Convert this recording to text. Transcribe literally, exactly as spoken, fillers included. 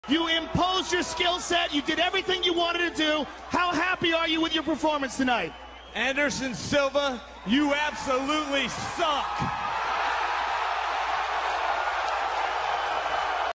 You imposed your skill set. You did everything you wanted to do. How happy are you with your performance tonight? Anderson Silva, you absolutely suck.